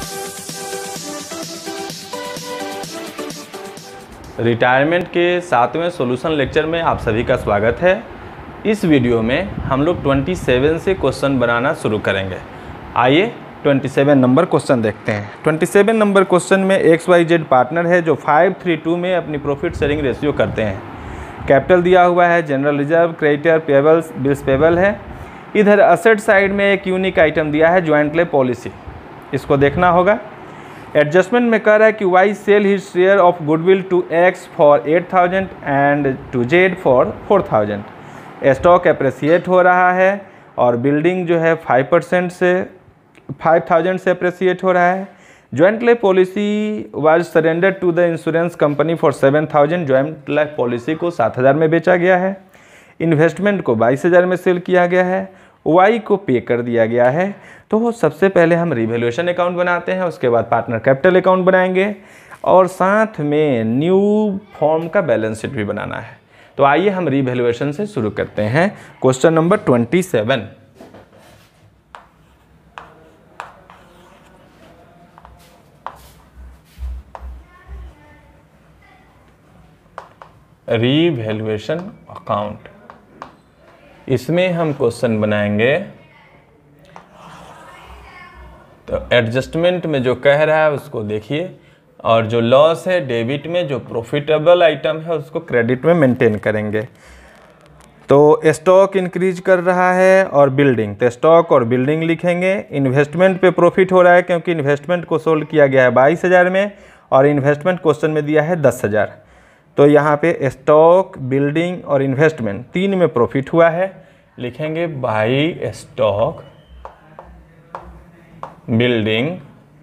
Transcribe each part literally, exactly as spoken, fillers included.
Retirement के सातवें solution lecture में आप सभी का स्वागत है। इस वीडियो में हम लोग सत्ताईस से क्वेश्चन बनाना शुरू करेंगे। आइए सत्ताईस नंबर क्वेश्चन देखते हैं। सत्ताईस नंबर क्वेश्चन में एक्स वाई जेड पार्टनर है जो फाइव थ्री टू में अपनी प्रॉफिट शेयरिंग रेशियो करते हैं। कैपिटल दिया हुआ है, general reserve, creditor, payables, bills payable है। इधर असेट साइड में एक यूनिक आइटम दिया है, ज्वाइंट ले पॉलिसी, इसको देखना होगा। एडजस्टमेंट में कह रहा है कि y sell his share of goodwill to x for eight thousand and to z for four thousand. Stock appreciate हो रहा है और बिल्डिंग जो है फाइव परसेंट से फाइव थाउजेंड से अप्रिसिएट हो रहा है। Joint life policy was surrender to the insurance company for seven thousand. Joint life policy को सात हज़ार में बेचा गया है। इन्वेस्टमेंट को बाईस हज़ार में सेल किया गया है। वाई को पे कर दिया गया है। तो सबसे पहले हम रिवैल्यूएशन अकाउंट बनाते हैं, उसके बाद पार्टनर कैपिटल अकाउंट बनाएंगे और साथ में न्यू फॉर्म का बैलेंस शीट भी बनाना है। तो आइए हम रिवैल्यूएशन से शुरू करते हैं। Question number twenty seven. Revaluation account, इसमें हम क्वेश्चन बनाएंगे। तो एडजस्टमेंट में जो कह रहा है उसको देखिए, और जो लॉस है डेबिट में, जो प्रॉफिटेबल आइटम है उसको क्रेडिट में मेंटेन करेंगे। तो स्टॉक इंक्रीज कर रहा है और बिल्डिंग, तो स्टॉक और बिल्डिंग लिखेंगे। इन्वेस्टमेंट पे प्रॉफिट हो रहा है क्योंकि इन्वेस्टमेंट को सोल्ड किया गया है बाईस हज़ार में और इन्वेस्टमेंट क्वेश्चन में दिया है दस हज़ार। तो यहाँ पे स्टॉक, बिल्डिंग और इन्वेस्टमेंट तीन में प्रॉफिट हुआ है, लिखेंगे बाई स्टॉक, बिल्डिंग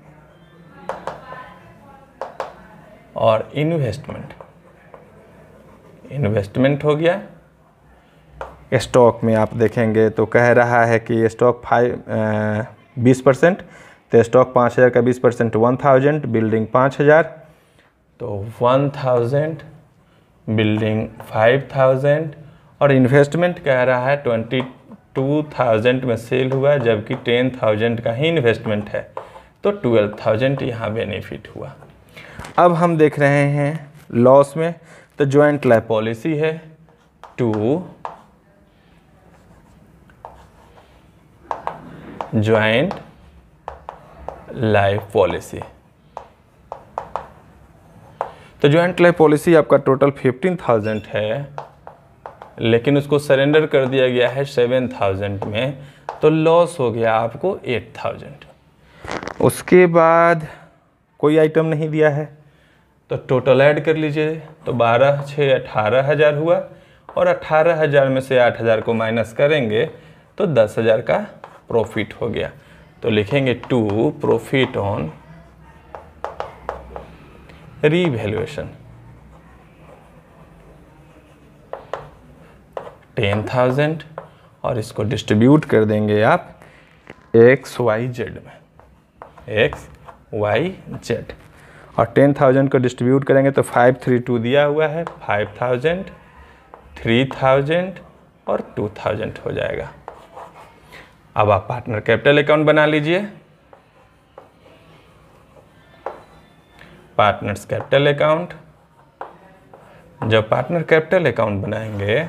और इन्वेस्टमेंट। इन्वेस्टमेंट हो गया। स्टॉक में आप देखेंगे तो कह रहा है कि स्टॉक फाइव बीस परसेंट, तो स्टॉक पाँच हज़ार का बीस परसेंट वन थाउजेंड, बिल्डिंग पाँच हज़ार, तो one thousand, building five thousand और इन्वेस्टमेंट कह रहा है ट्वेंटी टू थाउजेंड में सेल हुआ जबकि टेन थाउजेंड का ही इन्वेस्टमेंट है, तो ट्वेल्व थाउजेंड यहाँ बेनिफिट हुआ। अब हम देख रहे हैं लॉस में, तो जॉइंट लाइफ पॉलिसी है टू जॉइंट लाइफ पॉलिसी। तो जॉइंट लाइफ पॉलिसी आपका टोटल फिफ्टीन थाउजेंड है, लेकिन उसको सरेंडर कर दिया गया है सेवन थाउजेंड में, तो लॉस हो गया आपको एट थाउजेंड। उसके बाद कोई आइटम नहीं दिया है, तो टोटल ऐड कर लीजिए, तो बारह छः अठारह हज़ार हुआ और अठारह हज़ार में से आठ हज़ार को माइनस करेंगे तो दस हज़ार का प्रॉफिट हो गया। तो लिखेंगे to profit on revaluation ten thousand और इसको डिस्ट्रीब्यूट कर देंगे आप एक्स वाई जेड में, एक्स वाई जेड, और टेन थाउजेंड को डिस्ट्रीब्यूट करेंगे तो फाइव थ्री टू दिया हुआ है, फाइव थाउजेंड, थ्री थाउजेंड और टू थाउजेंड हो जाएगा। अब आप पार्टनर कैपिटल अकाउंट बना लीजिए। पार्टनर्स कैपिटल अकाउंट, जब पार्टनर कैपिटल अकाउंट बनाएंगे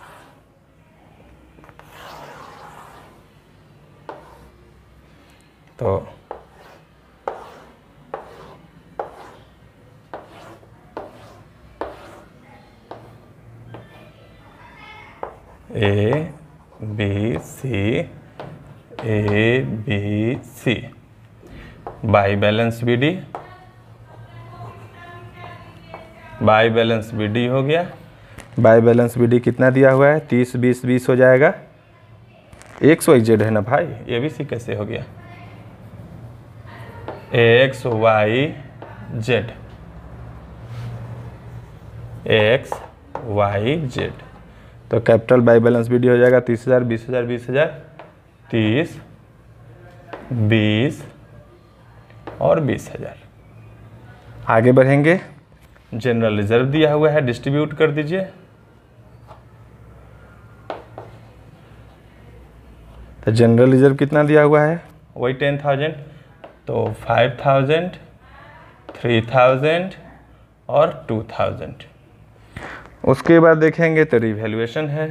तो a b c, a b c, by balance B D, by balance B d हो गया। बाई बैलेंस बी डी कितना दिया हुआ है, तीस बीस बीस हो जाएगा। एक्स वाई जेड है ना भाई, ए बी सी कैसे हो गया, x y z, x y z. तो capital by balance B d हो जाएगा तीस हज़ार, बीस हज़ार, बीस हज़ार, तीस, बीस और बीस हज़ार। आगे बढ़ेंगे। जनरल रिजर्व दिया हुआ है, डिस्ट्रीब्यूट कर दीजिए। तो जनरल रिजर्व कितना दिया हुआ है, वही टेन थाउजेंड, तो फाइव थाउजेंड, थ्री थाउजेंड और टू थाउजेंड। उसके बाद देखेंगे तो रिवैल्यूएशन है।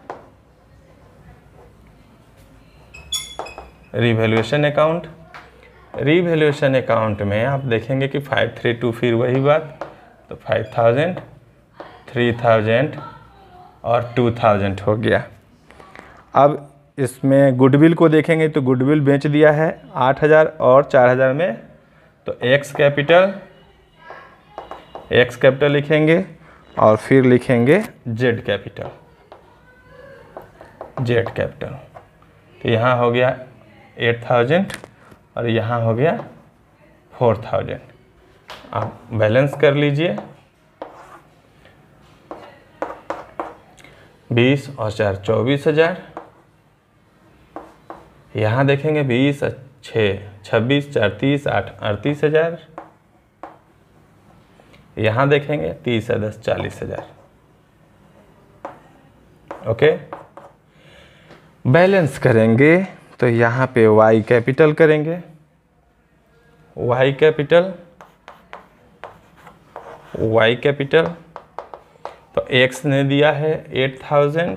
रिवैल्यूएशन अकाउंट, रिवैल्यूएशन अकाउंट में आप देखेंगे कि फाइव थ्री टू, फिर वही बात, तो फाइव थाउजेंड, थ्री थाउजेंड और टू थाउजेंड हो गया। अब इसमें गुडविल को देखेंगे तो गुडविल बेच दिया है आठ हज़ार और चार हज़ार में, तो एक्स कैपिटल, एक्स कैपिटल लिखेंगे और फिर लिखेंगे जेड कैपिटल, जेड कैपिटल। तो यहाँ हो गया एट थाउजेंड और यहाँ हो गया फोर थाउजेंड। आप बैलेंस कर लीजिए, बीस और चार चौबीस हज़ार। यहाँ देखेंगे बीस छः छब्बीस, चार तीस, आठ अड़तीस हज़ार। यहाँ देखेंगे तीस और दस चालीस हज़ार। ओके, बैलेंस करेंगे तो यहाँ पे वाई कैपिटल करेंगे, वाई कैपिटल, वाई कैपिटल तो एक्स ने दिया है एट थाउजेंड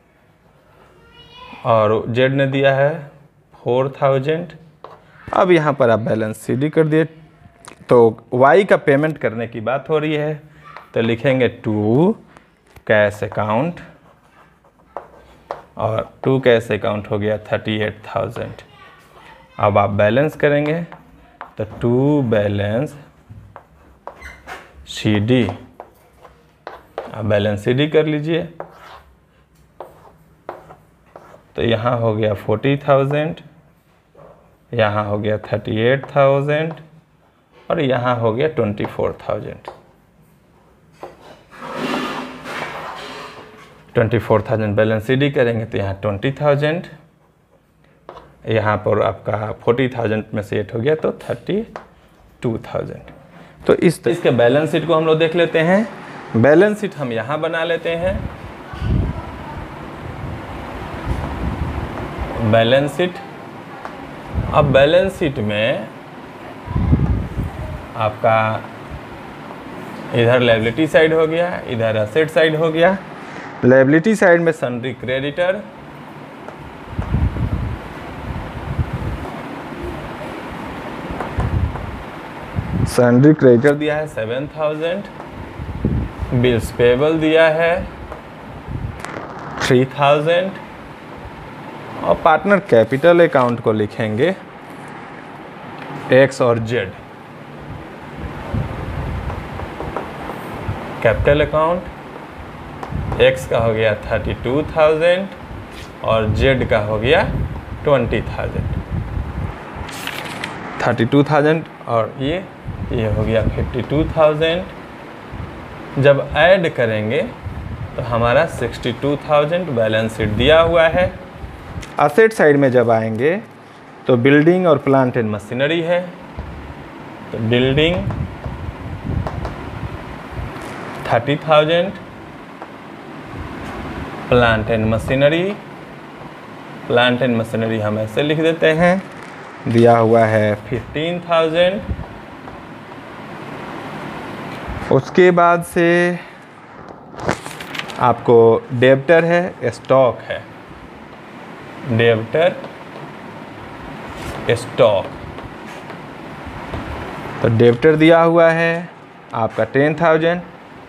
और जेड ने दिया है फोर थाउजेंड। अब यहाँ पर आप बैलेंस सी डी कर दिए, तो वाई का पेमेंट करने की बात हो रही है, तो लिखेंगे टू कैश अकाउंट और टू कैश अकाउंट हो गया थर्टी एट थाउजेंड। अब आप बैलेंस करेंगे तो टू बैलेंस सी डी, आप बैलेंस सी डी कर लीजिए। तो यहाँ हो गया फोर्टी थाउजेंड, यहाँ हो गया थर्टी एट थाउजेंड और यहाँ हो गया twenty four thousand. Twenty four thousand balance c d करेंगे तो यहाँ ट्वेंटी थाउजेंड, यहाँ पर आपका फोर्टी थाउजेंड में से एट हो गया तो थर्टी टू थाउजेंड। तो इस इसके बैलेंस शीट को हम लोग देख लेते हैं। बैलेंस शीट हम यहाँ बना लेते हैं। बैलेंस शीट, अब बैलेंस शीट में आपका इधर लायबिलिटी साइड हो गया, इधर असेट साइड हो गया। लायबिलिटी साइड में सन्ड्री क्रेडिटर, सन्ड्री क्रेडिटर दिया है सेवन थाउजेंड, बिल्स पेबल दिया है थ्री थाउजेंड और पार्टनर कैपिटल अकाउंट को लिखेंगे एक्स और जेड। कैपिटल अकाउंट एक्स का हो गया थर्टी टू थाउजेंड और जेड का हो गया twenty thousand. Thirty two thousand और ये ये हो गया फिफ्टी टू थाउजेंड। जब ऐड करेंगे तो हमारा sixty two thousand balance sheet दिया हुआ है। असेट साइड में जब आएंगे तो बिल्डिंग और प्लांट एंड मशीनरी है, तो building thirty thousand, plant and machinery, plant and machinery हम ऐसे लिख देते हैं, दिया हुआ है फिफ्टीन थाउजेंड। उसके बाद से आपको डेब्टर है, स्टॉक है, डेब्टर स्टॉक। तो डेब्टर दिया हुआ है आपका टेन थाउजेंड,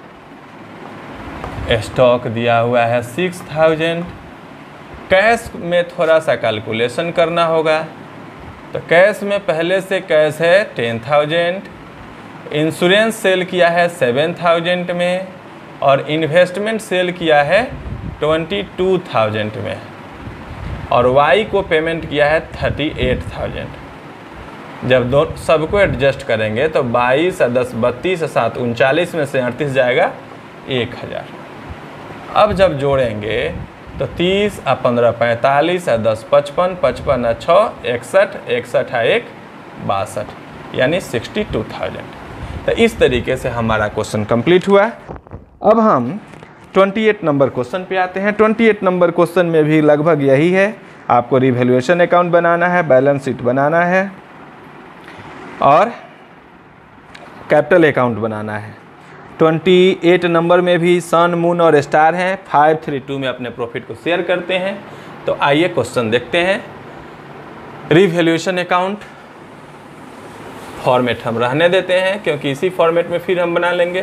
स्टॉक दिया हुआ है सिक्स थाउजेंड। कैश में थोड़ा सा कैलकुलेशन करना होगा, तो कैश में पहले से कैश है टेन थाउजेंड, इंश्योरेंस सेल किया है सेवन थाउजेंड में और इन्वेस्टमेंट सेल किया है ट्वेंटी टू थाउजेंड में और वाई को पेमेंट किया है थर्टी एट थाउजेंड। जब दो सबको एडजस्ट करेंगे तो बाईस और दस बत्तीस और सात उनचालीस में से अड़तीस जाएगा एक हज़ार। अब जब जोड़ेंगे तो तीस और पंद्रह पैंतालीस और दस पचपन, पचपन और छः इकसठ, इकसठ और एक बासठ, यानी सिक्सटी टू थाउजेंड। तो इस तरीके से हमारा क्वेश्चन कंप्लीट हुआ। अब हम अट्ठाईस नंबर क्वेश्चन पे आते हैं। अट्ठाईस नंबर क्वेश्चन में भी लगभग यही है, आपको रिवैल्यूएशन अकाउंट बनाना है, बैलेंस शीट बनाना है। और कैपिटल अकाउंट बनाना है। अट्ठाईस नंबर में भी सन, मून और स्टार हैं। फाइव थ्री टू में अपने प्रॉफिट को शेयर करते हैं। तो आइए क्वेश्चन देखते हैं। रीवैल्यूएशन अकाउंट फॉर्मेट हम रहने देते हैं क्योंकि इसी फॉर्मेट में फिर हम बना लेंगे।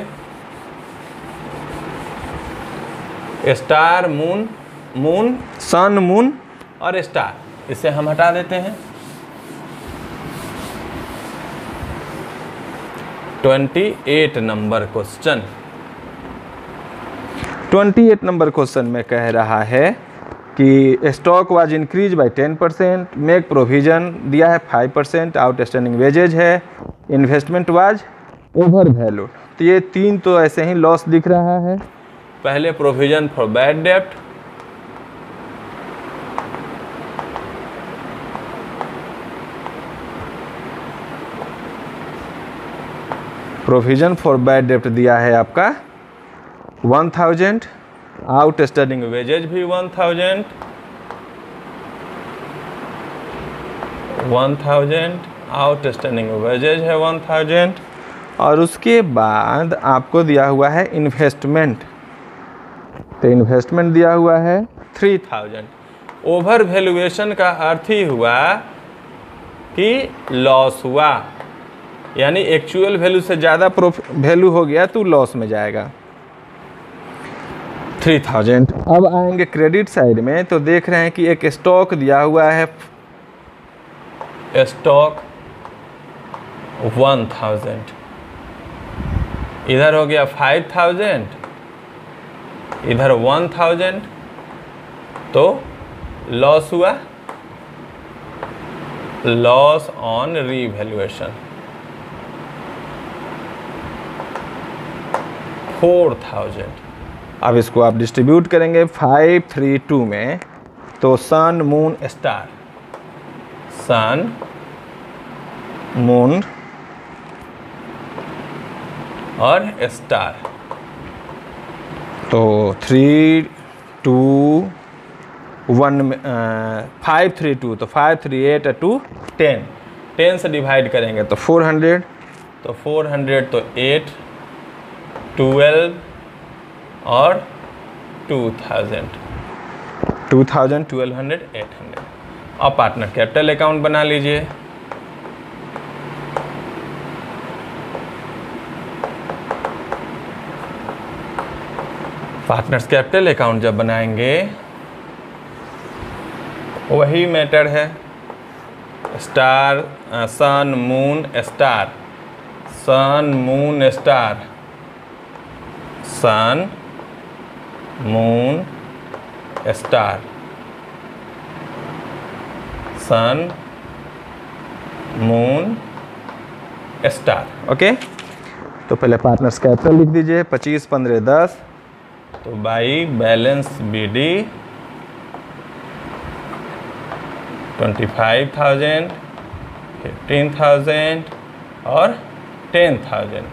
स्टार, मून, मून, सन, मून और स्टार, इसे हम हटा देते हैं। अट्ठाईस नंबर क्वेश्चन अट्ठाईस नंबर क्वेश्चन में कह रहा है कि stock was increase by ten percent, make provision दिया है फाइव परसेंट, आउटस्टैंडिंग वेजेज है, इन्वेस्टमेंट वाज ओवर वैल्यूड। तो ये तीन तो ऐसे ही लॉस दिख रहा है। पहले प्रोविजन फॉर बैड डेब्ट, प्रोविजन फॉर बैड डेब्ट दिया है आपका वन थाउजेंड, आउटस्टैंडिंग वेजेज भी one thousand, one thousand, outstanding wages है वन थाउजेंड, और उसके बाद आपको दिया हुआ है इन्वेस्टमेंट। तो इन्वेस्टमेंट दिया हुआ है थ्री थाउजेंड। ओवर वैल्यूएशन का अर्थ ही हुआ कि लॉस हुआ, यानी एक्चुअल वैल्यू से ज़्यादा वैल्यू हो गया तो लॉस में जाएगा। Three thousand. अब आएंगे क्रेडिट साइड में तो देख रहे हैं कि एक स्टॉक दिया हुआ है, स्टॉक वन थाउजेंड, इधर हो गया फाइव थाउजेंड, इधर वन थाउजेंड, तो लॉस हुआ, loss on revaluation four thousand. अब इसको आप डिस्ट्रीब्यूट करेंगे फाइव थ्री टू में, तो sun, moon, star, sun, moon और स्टार, तो थ्री टू वन में फाइव थ्री टू, तो five three eight two ten, ten से डिवाइड करेंगे तो फोर हंड्रेड, तो फोर हंड्रेड तो एट, ट्वेल्व और two thousand, two thousand, twelve hundred, eight hundred. अब पार्टनर कैपिटल अकाउंट बना लीजिए। पार्टनर्स कैपिटल अकाउंट जब बनाएंगे वही मैटर है, star, sun, moon, star, sun, moon, star, sun, moon, star, sun, moon, star. Okay, तो पहले पार्टनर्स कैपिटल लिख दीजिए, पच्चीस, पंद्रह, दस, तो by balance B D twenty five thousand, fifteen thousand और टेन थाउजेंड।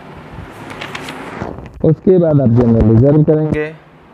उसके बाद आप जनरल रिजर्व करेंगे,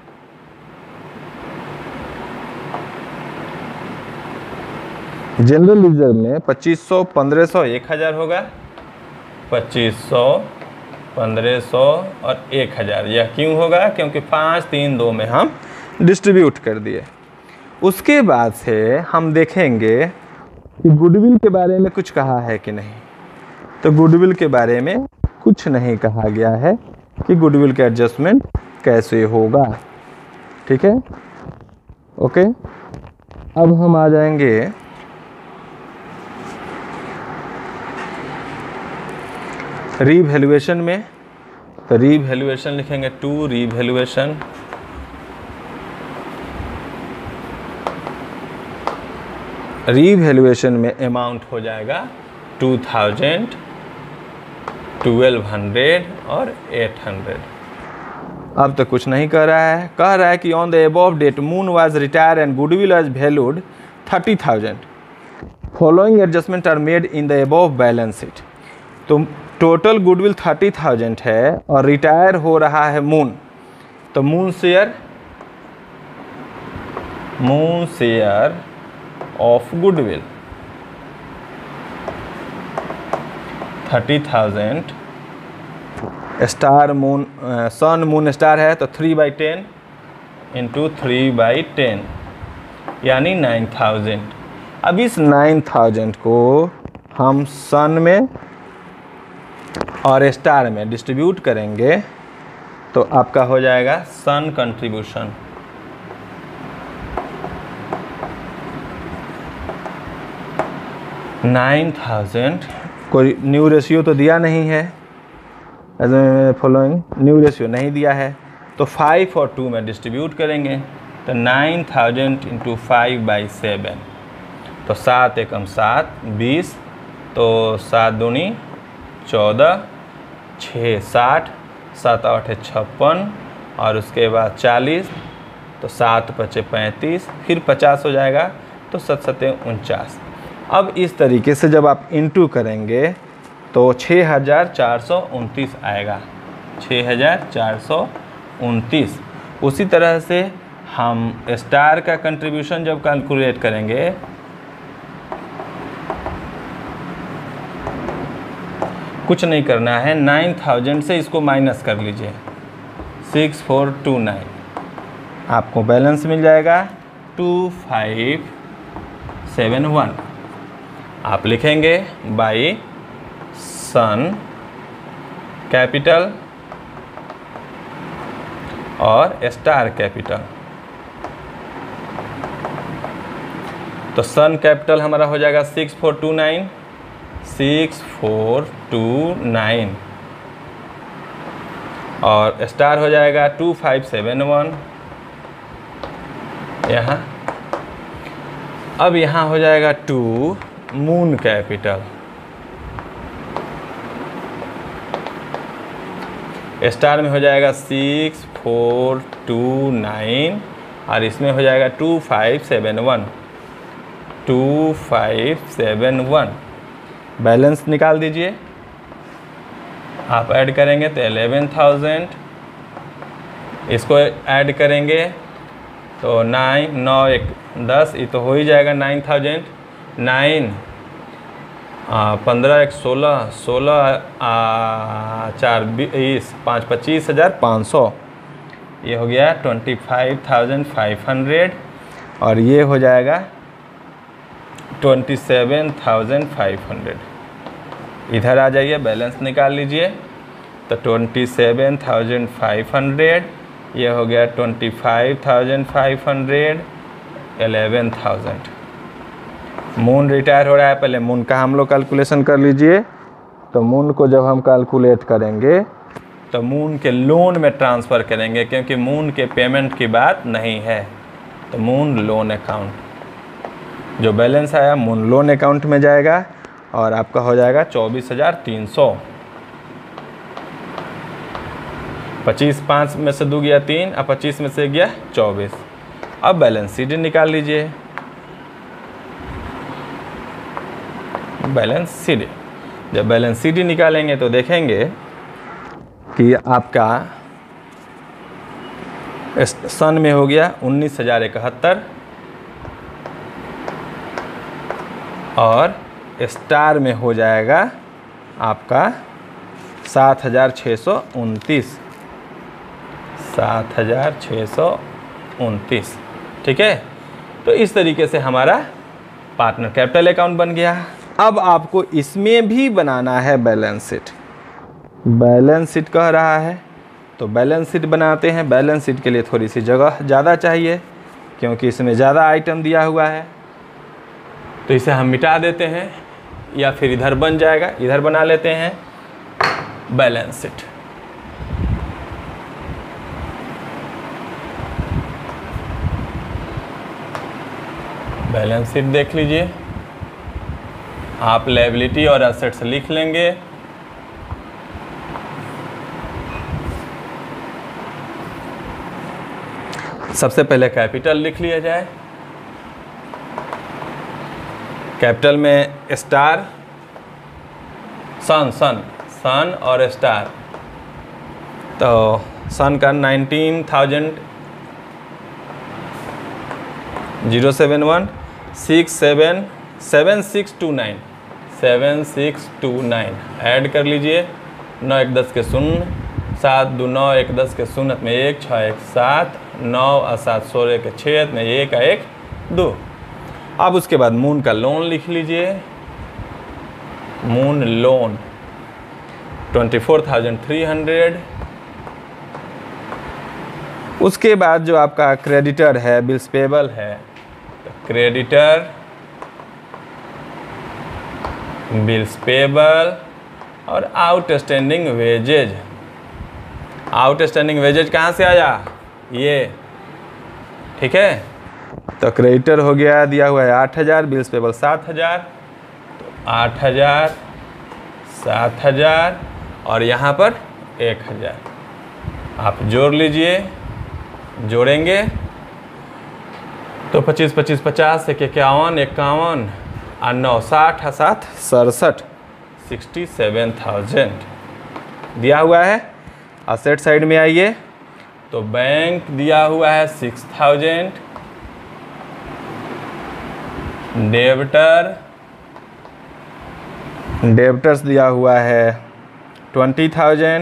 जनरल रिजर्व में पच्चीस सौ, पंद्रह सौ, एक हज़ार होगा, पच्चीस सौ, पंद्रह सौ और एक हज़ार। यह क्यों होगा? क्योंकि पाँच, तीन, दो में हम डिस्ट्रीब्यूट कर दिए। उसके बाद से हम देखेंगे कि गुडविल के बारे में कुछ कहा है कि नहीं। तो गुडविल के बारे में कुछ नहीं कहा गया है कि गुडविल का एडजस्टमेंट कैसे होगा। ठीक है, ओके। अब हम आ जाएंगे रीवैल्यूएशन में। तो रीवैल्यूएशन लिखेंगे टू रीवैल्यूएशन, रीवैल्यूएशन में अमाउंट हो जाएगा टू थाउजेंड, ट्वेल्व हंड्रेड और एट हंड्रेड। अब तो कुछ नहीं कह रहा है, कह रहा है कि on the above date moon was retire and goodwill was valued thirty thousand, following adjustment are made in the above balance sheet. तो टोटल गुडविल थर्टी थाउजेंड है और रिटायर हो रहा है मून, तो moon share, moon share of goodwill thirty thousand, star moon sun moon star है तो three by ten into three by ten यानी नाइन थाउजेंड। अब इस नाइन थाउजेंड को हम सन में और स्टार में डिस्ट्रीब्यूट करेंगे तो आपका हो जाएगा सन कंट्रीब्यूशन। नाइन थाउजेंड कोई न्यू रेशियो तो दिया नहीं है, फॉलोइंग न्यू रेशियो नहीं दिया है, तो फाइव और टू में डिस्ट्रीब्यूट करेंगे तो nine thousand into five by seven, तो सात एकम सात बीस, तो सात दूनी चौदह, छः साठ, सात आठ छप्पन और उसके बाद चालीस, तो सात पचे पैंतीस, फिर पचास हो जाएगा तो सत सत्ते उनचास। अब इस तरीके से जब आप इंटू करेंगे तो छः हज़ार चार सौ उनतीस आएगा, छः हज़ार चार सौ उनतीस। उसी तरह से हम स्टार का कंट्रीब्यूशन जब कैलकुलेट करेंगे कुछ नहीं करना है, नाइन थाउजेंड से इसको माइनस कर लीजिए, सिक्स फोर टू नाइन, आपको बैलेंस मिल जाएगा टू फाइव सेवन वन। आप लिखेंगे बाई सन कैपिटल और स्टार कैपिटल। तो सन कैपिटल हमारा हो जाएगा six four two nine, six four two nine और स्टार हो जाएगा टू फाइव सेवन वन यहाँ। अब यहाँ हो जाएगा टू मून कैपिटल, स्टार में हो जाएगा सिक्स फोर टू नाइन और इसमें हो जाएगा two five seven one, two five seven one. Balance निकाल दीजिए, आप ऐड करेंगे तो एलेवन थाउजेंड, इसको ऐड करेंगे तो नाइन, नौ एक दस, ये तो हो ही जाएगा नाइन थाउजेंड, नाइन पंद्रह एक सोलह, सोलह चार बीस, पाँच पच्चीस हज़ार पाँच सौ, ये हो गया twenty five thousand five hundred और ये हो जाएगा twenty seven thousand five hundred. इधर आ जाइए, बैलेंस निकाल लीजिए तो twenty seven thousand five hundred, ये हो गया twenty five thousand five hundred, eleven thousand. Moon retire हो रहा है, पहले मून का हम लोग कैलकुलेशन कर लीजिए। तो मून को जब हम कैलकुलेट करेंगे तो मून के लोन में ट्रांसफ़र करेंगे, क्योंकि मून के पेमेंट की बात नहीं है, तो मून लोन अकाउंट, जो बैलेंस आया मून लोन अकाउंट में जाएगा और आपका हो जाएगा चौबीस हज़ार तीन सौ। पच्चीस पाँच में से दो गया तीन और पच्चीस में से गया चौबीस। अब बैलेंस शीट निकाल लीजिए, बैलेंस शीट। जब बैलेंस शीट निकालेंगे तो देखेंगे कि आपका सन में हो गया उन्नीस हज़ार इकहत्तर और स्टार में हो जाएगा आपका सात हज़ार छः सौ उनतीस, सात हज़ार छः सौ उनतीस। ठीक है, तो इस तरीके से हमारा पार्टनर कैपिटल अकाउंट बन गया। अब आपको इसमें भी बनाना है बैलेंस शीट। बैलेंस शीट कह रहा है तो बैलेंस शीट बनाते हैं। बैलेंस शीट के लिए थोड़ी सी जगह ज़्यादा चाहिए, क्योंकि इसमें ज़्यादा आइटम दिया हुआ है, तो इसे हम मिटा देते हैं या फिर इधर बन जाएगा, इधर बना लेते हैं बैलेंस शीट। बैलेंस शीट देख लीजिए, आप लायबिलिटी और एसेट्स लिख लेंगे। सबसे पहले कैपिटल लिख लिया जाए। कैपिटल में स्टार, सन सन सन और स्टार, तो सन का nineteen thousand zero seven one six seven seven six two nine seven six two nine. Add कर लीजिए, नौ एक दस के शून्य, सात दो नौ एक दस के शून्य में एक, छः एक सात, नौ और सात सोलह के छः में एक एक दो। अब उसके बाद मून का लोन लिख लीजिए, moon loan twenty four thousand three hundred. उसके बाद जो आपका क्रेडिटर है, बिल्स पेबल है, तो क्रेडिटर, बिल्स पेबल और आउटस्टैंडिंग वेजेज। आउटस्टैंडिंग वेजेज कहाँ से आया, ये, ठीक है। तो क्रेडिटर हो गया, दिया हुआ है आठ हज़ार, बिल्स पेबल सात हज़ार, तो आठ हज़ार, सात हज़ार और यहाँ पर एक हज़ार। आप जोड़ लीजिए, जोड़ेंगे तो पच्चीस पच्चीस पचास, एक इक्यावन, इक्यावन और नौ साठ, सात सड़सठ, सिक्सटी सेवन थाउजेंड दिया हुआ है। असेट साइड में आइए तो बैंक दिया हुआ है सिक्स थाउजेंड, डेबिटर डेबिटर्स दिया हुआ है ट्वेंटी थाउजेंड,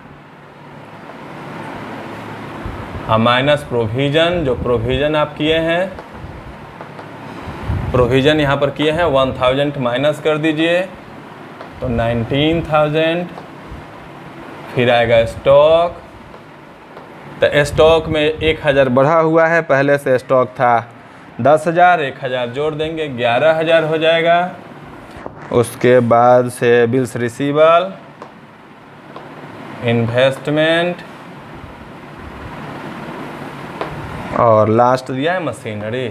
माइनस प्रोविज़न, जो प्रोविज़न आप किए हैं, प्रोविज़न यहाँ पर किए हैं वन थाउजेंड माइनस कर दीजिए तो नाइनटीन थाउजेंड। फिर आएगा स्टॉक, तो स्टॉक में एक हज़ार बढ़ा हुआ है, पहले से स्टॉक था दस हज़ार, एक हज़ार जोड़ देंगे ग्यारह हज़ार हो जाएगा। उसके बाद से बिल्स रिसीवल, इन्वेस्टमेंट और लास्ट दिया है मशीनरी।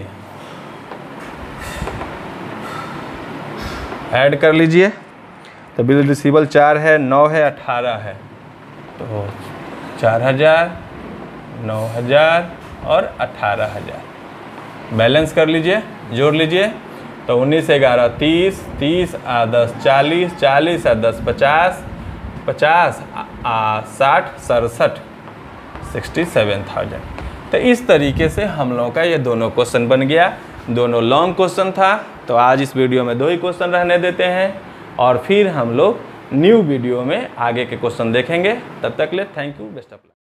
ऐड कर लीजिए तो बिल रिसीवल चार है, नौ है, अठारह है, तो चार हज़ार, नौ हज़ार और अठारह हज़ार। बैलेंस कर लीजिए, जोड़ लीजिए तो उन्नीस ग्यारह तीस, तीस आ दस चालीस, चालीस आ दस पचास, पचास आ साठ सड़सठ, सिक्सटी सेवन थाउजेंड। तो इस तरीके से हम लोगों का ये दोनों क्वेश्चन बन गया। दोनों लॉन्ग क्वेश्चन था, तो आज इस वीडियो में दो ही क्वेश्चन रहने देते हैं और फिर हम लोग न्यू वीडियो में आगे के क्वेश्चन देखेंगे। तब तक ले thank you, best of luck.